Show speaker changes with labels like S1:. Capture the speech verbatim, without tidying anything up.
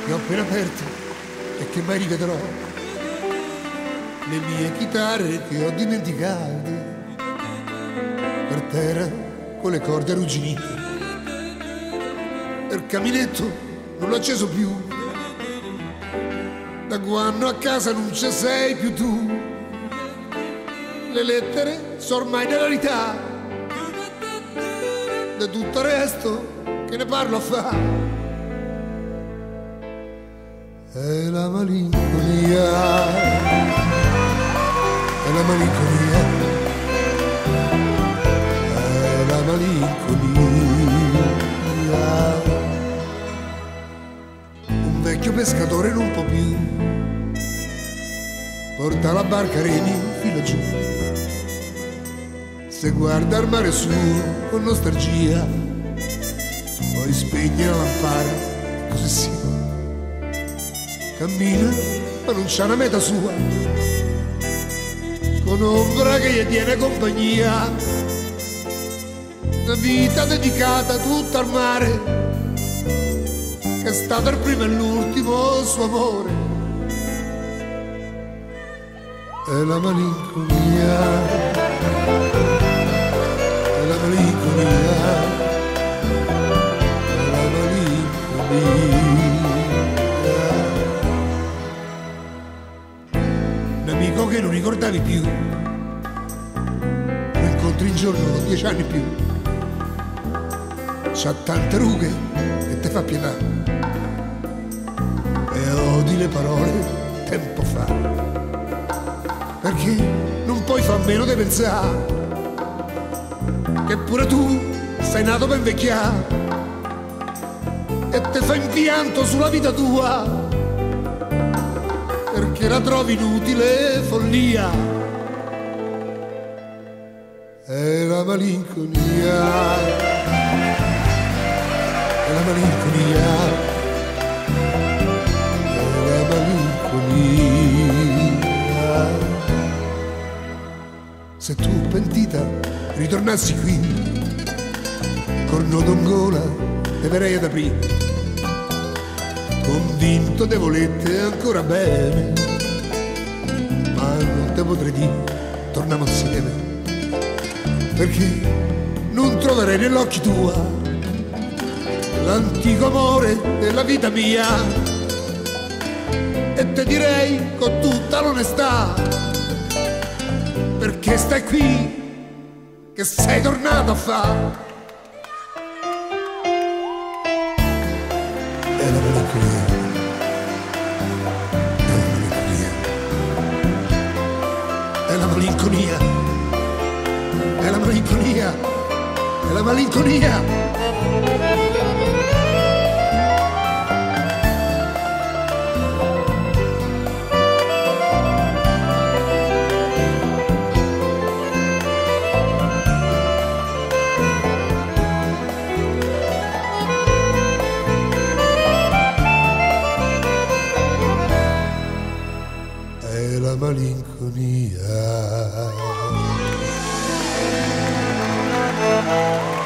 S1: che ho appena aperto e che mai rivedrò, le mie chitarre che ho dimenticate per terra con le corde arrugginite, il caminetto non l'ho acceso più da quando a casa non ci sei più tu, le lettere sono ormai nella verità, da tutto il resto che ne parlo a fa. È la malinconia, è la malinconia, è la malinconia. Un vecchio pescatore non può più, porta la barca remi fino giù, se guarda il mare su con nostalgia, poi spegne la lampada e così sia. Cammina, ma non c'ha una meta sua, con ombra che gli tiene compagnia, una vita dedicata tutta al mare, che è stato il primo e l'ultimo suo amore. È la malinconia, è la malinconia, è la malinconia. Amico che non ricordavi più, lo incontri in giorno dieci anni più, c'ha tante rughe e te fa pietà, e odi le parole tempo fa, perché non puoi far meno di pensare che pure tu sei nato per invecchiare e te fa in pianto sulla vita tua, perché la trovi inutile follia. È la malinconia, è la malinconia, è la malinconia. Se tu pentita ritornassi qui, corno d'ongola te verrei ad aprire, convinto de volette ancora bene, ma non te potrei dire torniamo insieme, perché non troverei nell'occhi tua l'antico amore della vita mia, e te direi con tutta l'onestà, perché stai qui che sei tornato a fa'. È la malinconia, è la malinconia, è la malinconia, è la malinconia. È la malinconia.